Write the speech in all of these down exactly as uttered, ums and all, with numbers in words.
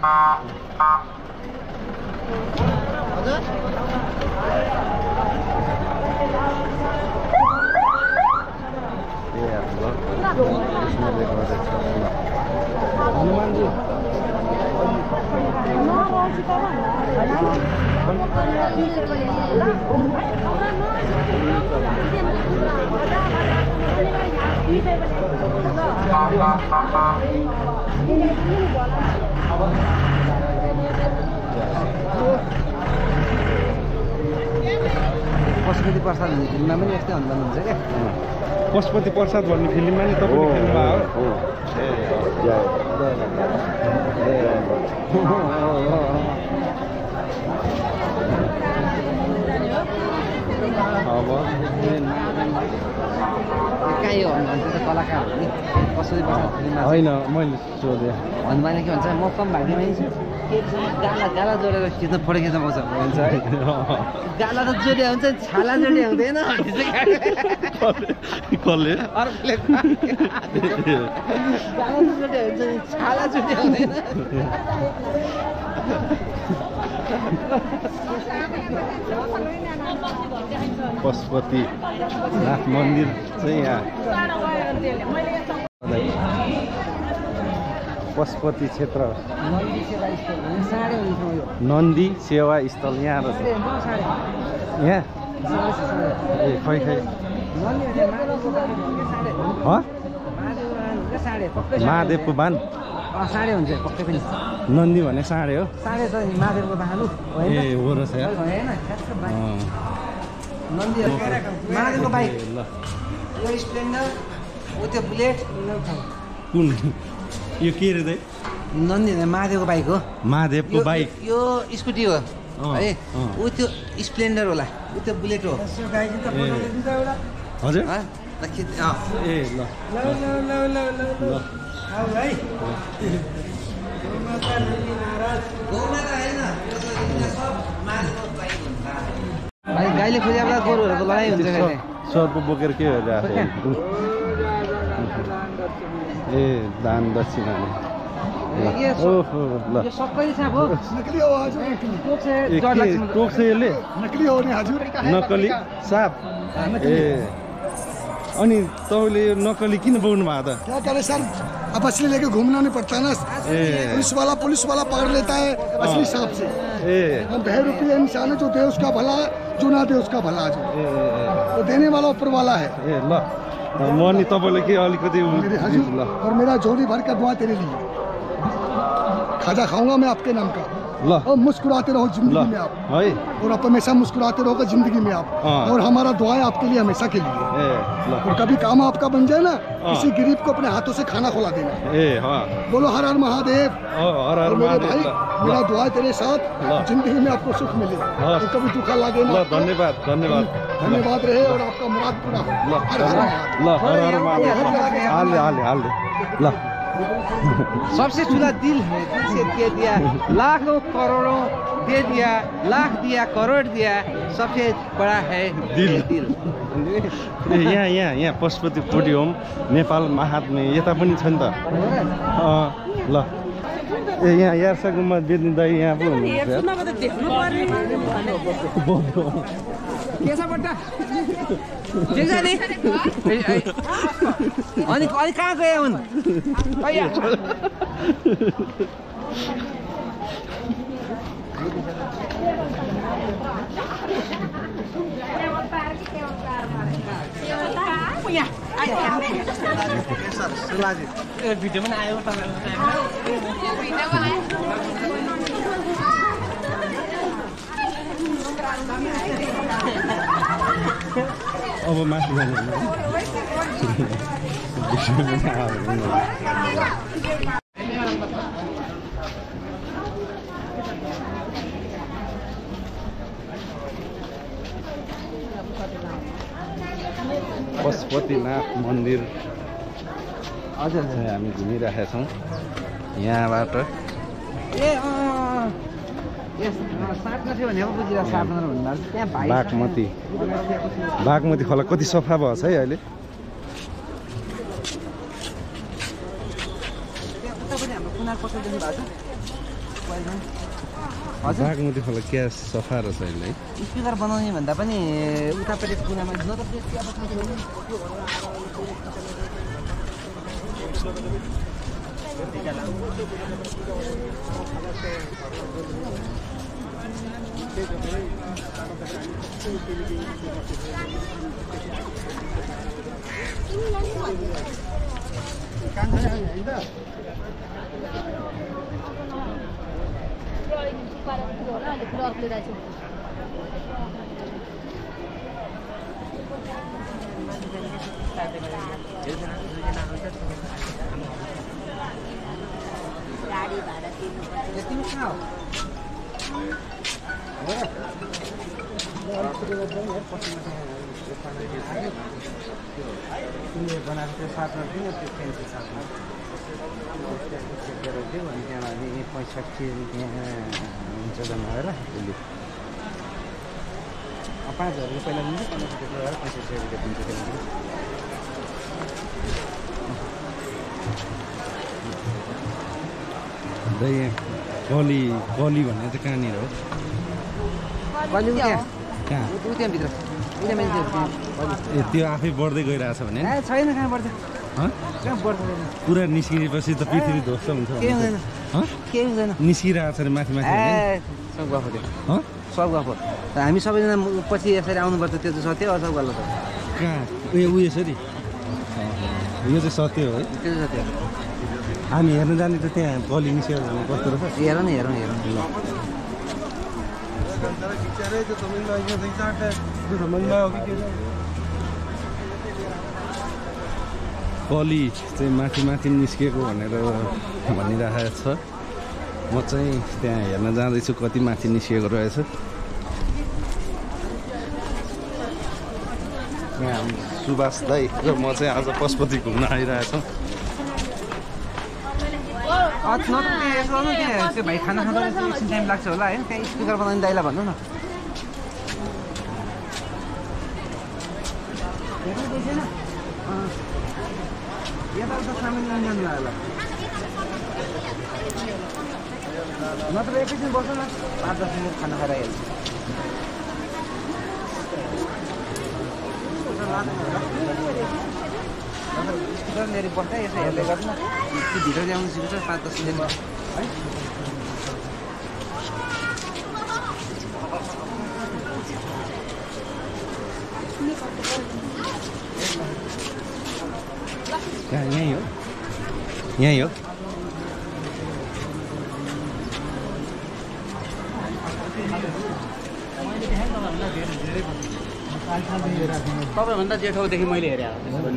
हनुमानजी पशुपति प्रसाद भन्ने फिल्ममा पनि यस्तै हनुमान हुन्छ क्या पशुपति प्रसाद भन्ने फिल्ममा नि तपाईले खेल्नुभयो हो अब कहाँ यो हनुमान चाहिँ कलाकार हो नि पशुपति प्रसाद फिल्ममा होइन मैले सोधेँ हनुमानले के भन्छ म कम भाग्यमा गाला गाला जोडेर खिच्न फोटो खिच्न पाउँछ भन्छ है गाला त जोडिया हुन्छ छाला जोडिया हुँदैन कसले अर्कोले गाला त जोडिया हुन्छ छाला जोडिया हुँदैन पशुपति नाथ मन्दिर चाहिँ यहाँ पशुपति क्षेत्र नन्दी सेवा स्थल यहाँ रहेछ यहाँ ए खै खै महादेवको बान साँडे हुन्छ पक्कै पनि नन्दी भने साँडे हो साँडे त महादेवको बान हो ए हो रहेछ नन्दी महादेवको बाइक यो स्प्लेन्डर ऊ त्यो बुलेट कुन यो के रे दाइ नन्दी महादेवको बाइक हो महादेवको बाइक यो स्कुटी हो है ऊ त्यो स्प्लेन्डर होला ऊ त्यो बुलेट हो हजुर ए ल गाईले खोजे बेला गोरुहरूको लडाइँ हुन्छ सर्प बोकेर के हो ए दान दक्षिणा ओहो ल टोक्छ यसले नकली हो नि हजुर नकली साप ए अनि तपाईँले यो नकली किन बोक्नु भएको त क्या करे सर अब असली लेके घूमना नहीं पड़ता ना पुलिस वाला पुलिस वाला पकड़ लेता है असली सांप से हम बहरूपी इंसान है जो दे उसका भला जो ना दे उसका भला जो वो देने वाला ऊपर वाला है ए ल म नि तपाईँले के अलिकति और मेरा झोली भर का दुआ तेरे लिए खाजा खाऊंगा मैं आपके नाम का और मुस्कुराते रहो जिंदगी में आप और आप हमेशा मुस्कुराते रहोगे जिंदगी में आप और हमारा दुआ है आपके लिए हमेशा के लिए और कभी काम आपका बन जाए ना किसी गरीब को अपने हाथों से खाना खिला देना बोलो हर हर महादेव मेरे भाई मेरा दुआ है तेरे साथ जिंदगी में आपको सुख मिले और कभी दुखा लगे ना धन्यवाद धन्यवाद धन्यवाद रहे और आपका मुराद पूरा हो सबसे ठुला दिल है दिल से दे दिया लाखों करोड़ों दे दिया लाख दिया करोड़ दिया सबसे बड़ा है दिल दिल यहाँ यहाँ यहाँ पशुपति फुडी होम नेपाल महात्मे यता पनि छ नि त ल ए यहाँ यार्साकोमा बेच्ने दाइ यहाँ पो हुनुहुन्छ अनि अनि कहाँ गए हुन् भिडियो पनि आयो अब माथि पशुपतिनाथ मन्दिर हजुर हामी घुमिरहेका छौँ यहाँबाट बागमती बागमती खोला कति सफा भयो है अहिले बागमती खोला क्या सफा रहेछ अहिले है स्पिकर बनाउने भन्दा पनि उतापट्टि कुनामा न त गाडी भाडा तिर्नु तिमी कहाँ हो तिमीले बनाएको त्यो साथमा थियो त्यो पेन्टको साथमा चेक गरेर दियो अनि त्यहाँ अनि पैँसठी रुपियाँ हुन्छ भनेर त्यसले पाँच हजार रुपियाँ पहिला दिन्छ पन्ध्र रुपियाँ गरेर पैँसठी रुपियाँ दिन्छ त्यसले यहाँ कली कली भन्ने चाहिँ कहाँनिर हो कहिले त्यहाँ कहाँ ऊ त्यहाँभित्र त्यहाँ मान्छे ए त्यो आफै बढ्दै गइरहेछ भने ए छैन कहाँ बढ्छ कहाँ बढ्छ पुरा निस्किएपछि त पृथ्वी ध्वस्त हुन्छ केही हुँदैन केही हुँदैन निस्किरहेको छ अरे माथि माथि ए सब गफ त्यो सब गफ हामी सबैजना पछि यसरी आउनुपर्छ त्यो चाहिँ सत्य हो सब गलत हो कहाँ उयो उयो यसरी यो चाहिँ सत्य हो है त्यो चाहिँ सत्य हो हामी हेर्न जाने त त्यहाँ गली निस्केर कस्तो रहेछ हेर न हेर न हेर न कली चाहिँ माथि माथि निस्किएको भनेर भनिरहेको छ म चाहिँ त्यहाँ हेर्न जाँदैछु कति माथि निस्किएको रहेछ यहाँ सुभाष दाई र म चाहिँ आज पशुपति घुम्न आइरहेछौँ यसो न त्यहाँ त्यो भाइ खाना खाँदा एकछिन टाइम लाग्छ होला है त्यहाँ स्पिकर बनाउने दाइलाई भन्नु न यता उता सामान लिनु जानु होला नत्र एकैछिन बस्नु न पाँच दस मिनट खाना खाएर आइहाल्छ स्पिकर लिएर बस्दा यसो हेर्दै गर्नु त्यो भित्र ल्याउनु सिक्छ पाँच दस मिनट है कहाँ यहीँ हो यहीँ हो तपाईँभन्दा जेठौदेखि मैले हेरेँ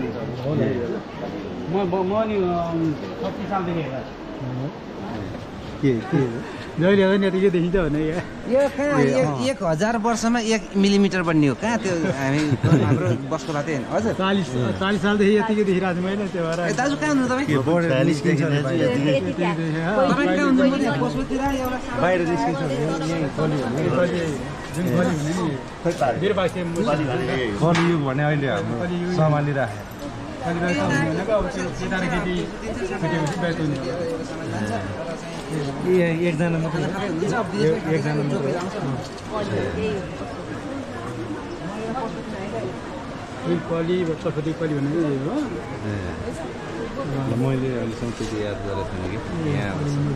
म म नि छत्तिस सालदेखि हेरेँ के के जहिले हो नि यतिकै देखिन्छ भने यो कहाँ एक हजार वर्षमा एक मिलिमिटर बन्ने हो कहाँ त्यो हामी हाम्रो बसको बाटै होइन हजुर चालिस चालिस सालदेखि यतिकै देखिरहेको छु मैले त्यो भएर दाजु कहाँ हुनु तपाईँ बाहिर निस्किन्छ कलियुग भने अहिले हाम्रो सम्हालिराख्यो एकजना मात्रै एकजना मात्रै कली पशुपति कली भनेको हो मैले अहिलेसम्म त्यति याद गरेको थिएन कि यहाँ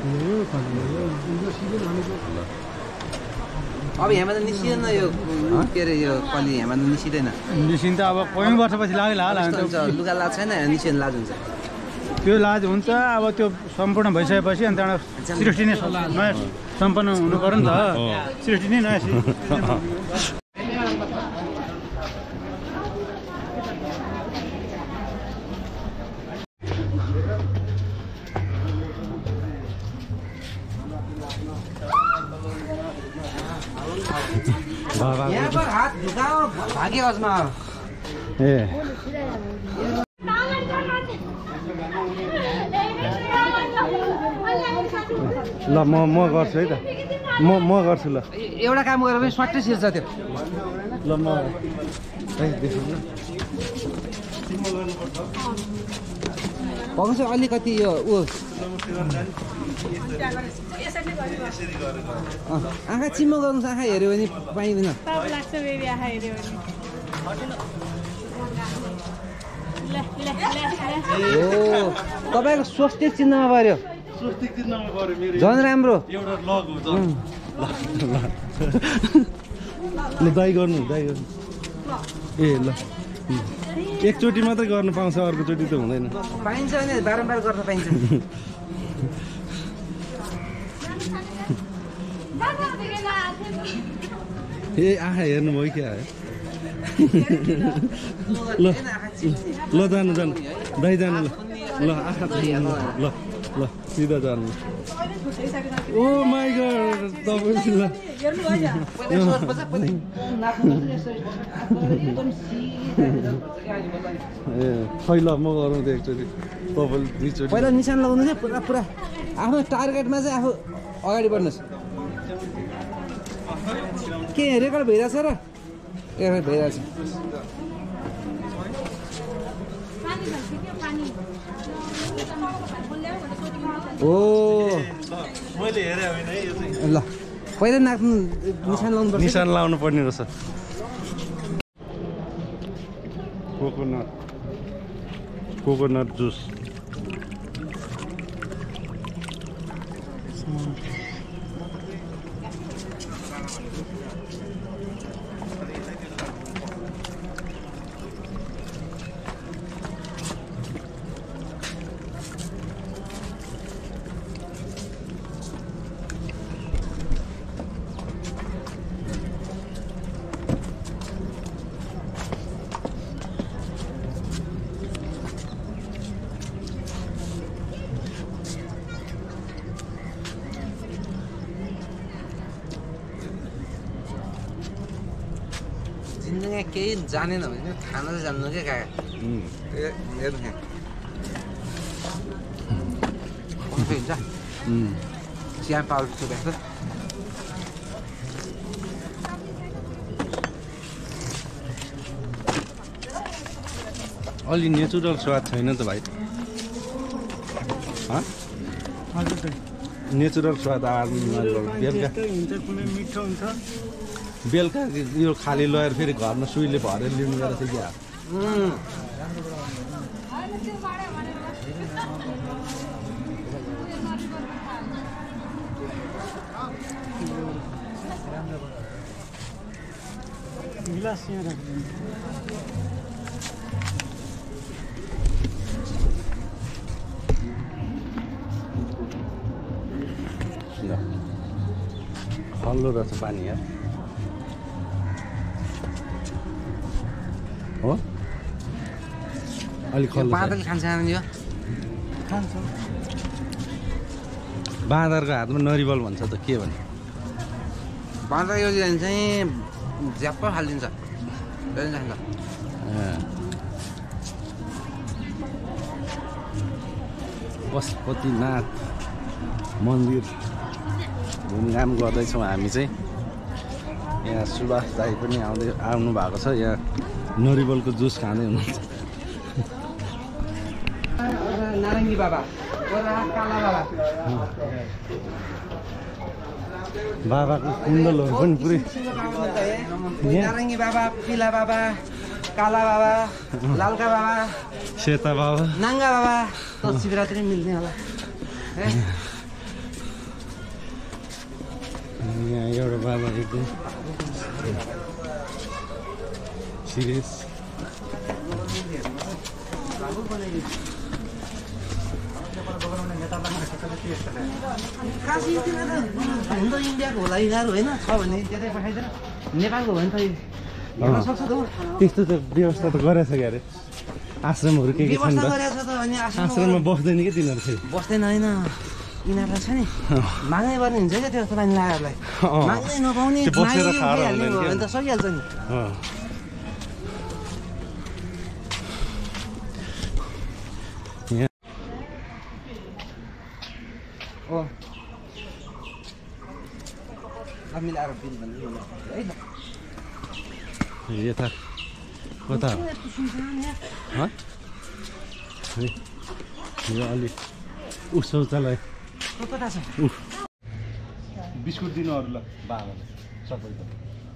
अब यहाँबाट निस्किँदैन यो के अरे यो कली यहाँबाट निस्किँदैन निस्किन्छ अब कयौँ वर्षपछि लाग्ला लुगा लाज छैन निस्किनु लाज हुन्छ त्यो लाज हुन्छ अब त्यो सम्पूर्ण भइसकेपछि अन्त एउटा सृष्टि नै नयाँ सम्पन्न हुनु पऱ्यो नि त सृष्टि नै नयाँ हात ढुकाओ भाग्यो अजमा ए ल म म गर्छु है त म म गर्छु ल एउटा काम गरेर पनि स्वाट्टै सिर्छ त्यो ल म भन्छ अलिकति यो ऊ आँखा चिम्म गर्नुहोस् आँखा हेऱ्यो भने पाइँदैन लाग्छ बेबी आँखा हेऱ्यो भने ओ तपाईँको स्वास्थ्य चिन्हमा पर्यो स्वस्तिक चिन्हमा पर्यो मेरो झन् राम्रो एउटा लग हो झन् ल दाइ गर्नु दाइ गर्नु ए ल एकचोटि मात्रै गर्नु पाउँछ अर्कोचोटि त हुँदैन पाइन्छ भने बारम्बार गर्न पाइन्छ ए आँखा हेर्नुभयो क्या ल ल जानु जानु दाइ जानु ल ल आँखा ल ल सिधा जानु ओ माई गड तपाईँ ल ए खै ल म गरौँ त एकचोटि तपाईँले दुईचोटि पहिला निशान लगाउनु चाहिँ पुरा पुरा आफ्नो टार्गेटमा चाहिँ आफू अगाडि बढ्नुहोस् के रेकर्ड भइरहेछ र रेकर्ड भइरहेछ ओ मैले हेरेँ होइन है यो चाहिँ ल पहिला नाच्नु निशान लाउनु पर्छ निशान लाउनु पर्ने रहेछ कोकोनट कोकोनट जुस जिन्दगी केही जानेन भने खाना चाहिँ जान्नु क्या काका हेर्नु यहाँ कफी हुन्छ चिया पाउडर चुपेको अलि नेचुरल स्वाद छैन त भाइ नेचुरल स्वाद आर्मी बेलुका मिठो हुन्छ बेलुका यो खाली लगेर फेरि घरमा सुईले भरेर लिनु गएर चाहिँ क्या गिलास यहाँ राख्नु खल्लो रहेछ पानी यार हो अलिक खल्लो बाँदरले खान्छ यो खान्छ बाँदरको हातमा नरिवल भन्छ त के भने बाँदर यो चाहिँ झ्याप्प हालिदिन्छ पशुपतिनाथ मन्दिर घुमघाम गर्दैछौँ हामी चाहिँ यहाँ सुभाष दाई पनि आउँदै आउनु भएको छ यहाँ नरिवलको जुस खाँदै हुनुहुन्छ नारङ्गी बाबा काला बाबा बाबाको कुण्डलहरू पनि पुरै नारङ्गी बाबा पिला बाबा काला बाबा लालका बाबा सेता बाबा नाङ्गा बाबा त शिवरात्रि मिल्ने होला यहाँ एउटा बाबा एकदम सिरियस काशी हुन त इन्डियाको होला यिनीहरू होइन छ भने त्यतै पठाइदिएर नेपालको हो भने त हेर्न सक्छ त त्यस्तो त व्यवस्था त गरेछ क्या अरे आश्रमहरू के के छन् व्यवस्था त गरेछ त अनि आश्रममा बस्दैन कि तिनीहरू चाहिँ बस्दैन होइन यिनीहरूलाई छ नि माग्नै पर्ने हुन्छ क्या त्यो पानी लायरलाई माग्नै नपाउने त्यो बसेर खाएर हुँदैन भने त सकिहाल्छ नि हो मिलाएर बिल भन्नु है यता कता यो अलि ऊ शौचालय कता छ बिस्कुट दिनु अरू ल बाबाले सबै त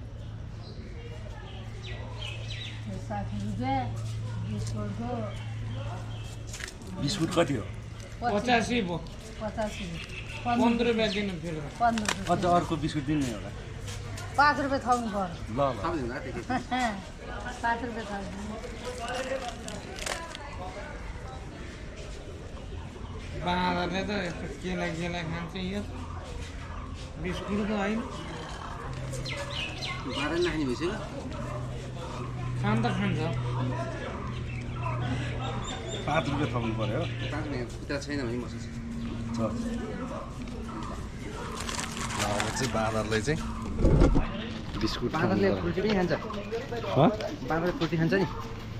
साठी रुपियाँ बिस्कुटको बिस्कुट कति हो पचासी भयो पचासी पन्ध्र रुपियाँ दिनु फेरि पन्ध्र रुपियाँ अझ अर्को बिस्कुट दिनु नि एउटा पाँच रुपियाँ थाउनु पर्यो ल ल पाँच रुपियाँ थाउनु बाँदरले त यस्तो केला केला खान्छ यो बिस्कुट त होइन बाह्र नानी भइसक्यो खान त खान्छ पाँच रुपियाँ थप्नु पर्यो पाँच मिनट खुट्टा छैन भने बस्छ ल अब चाहिँ बाँदरले चाहिँ बिस्कुट बाँदरले फ्रुटी पनि खान्छ बाँदरले फ्रुटी खान्छ नि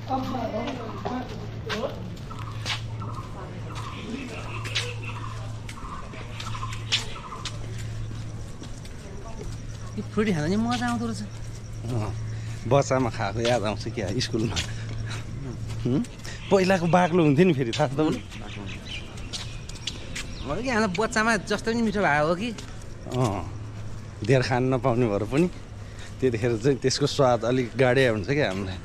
फ्रुटी खाँदा नि मजा आउँदो रहेछ बच्चामा खाएको याद आउँछ क्या स्कुलमा पहिलाको बाक्लो हुन्थ्यो नि फेरि थाहा छ तपाईँले हो कि हाम्रो बच्चामा जस्तो पनि मिठो भएको हो कि अँ धेर खान नपाउने भएर पनि त्यतिखेर चाहिँ त्यसको स्वाद अलिक गाडिया हुन्छ क्या हामीलाई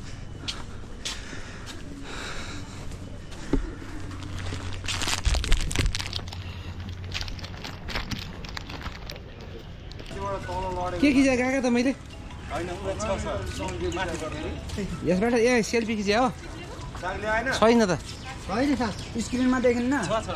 के खिचेर गएको त मैले यसबाट ए सेल्फी खिचे हो छैन त होइन सर स्क्रिनमा देखिन्न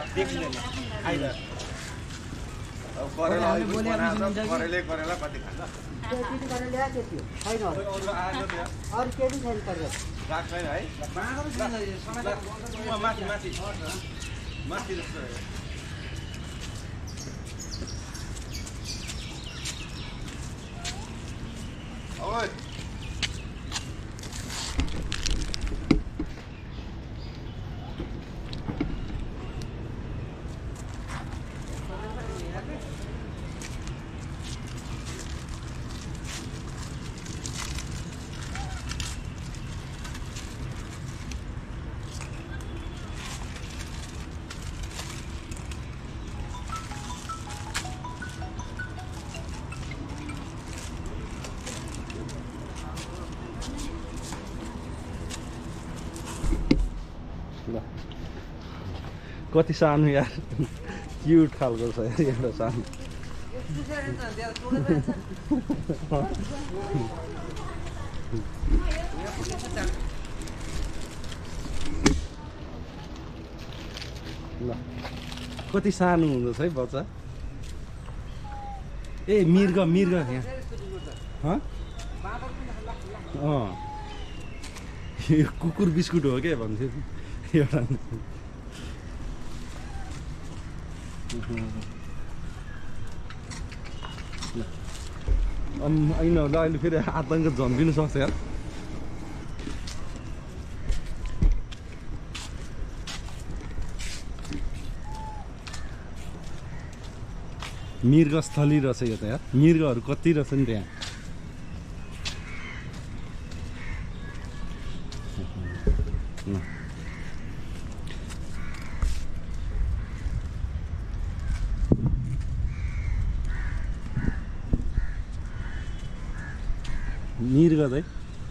कति सानो यार क्युट खालको छ एउटा सानो ल कति सानो हुँदछ है बच्चा ए मृग मृग यहाँ अँ यो कुकुर बिस्कुट हो क्या भन्थ्यो एउटा होइन होला अहिले फेरि आतङ्क झम्किनु सक्छ यार मृगस्थली रहेछ यो त यार मृगहरू कति रहेछ नि त्यहाँ मृग चाहिँ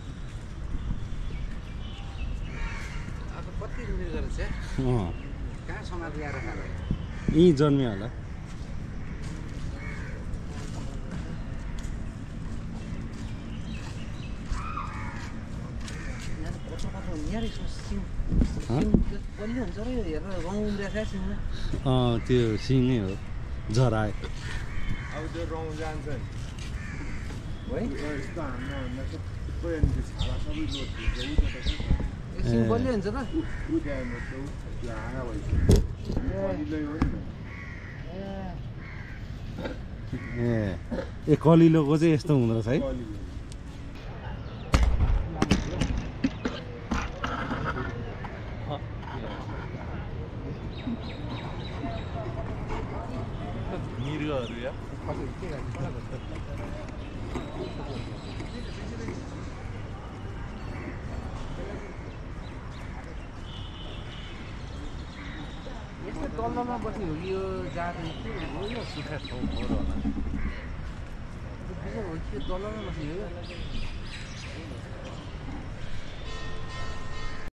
कति मृग रहेछ कहाँ समाज ल्याएर खाँदा यहीँ जन्मियो होला अँ त्यो सिङै हो झराए अब त्यो रौँ जान्छ नि ए ए कलिलोको चाहिँ यस्तो हुँदो रहेछ है मृगहरू या दलदलमा बस्ने हो कि यो जाति के हो यो सुखा ठाउँ हो र होला हो कि दलदलमा बस्ने हो